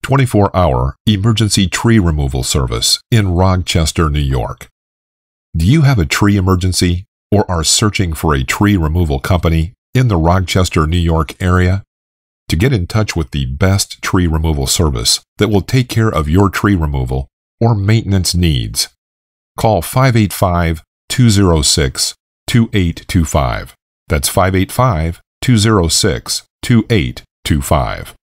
24-hour emergency tree removal service in Rochester, New York. Do you have a tree emergency or are searching for a tree removal company in the Rochester, New York area? To get in touch with the best tree removal service that will take care of your tree removal or maintenance needs, call 585-206-2825. That's 585-206-2825.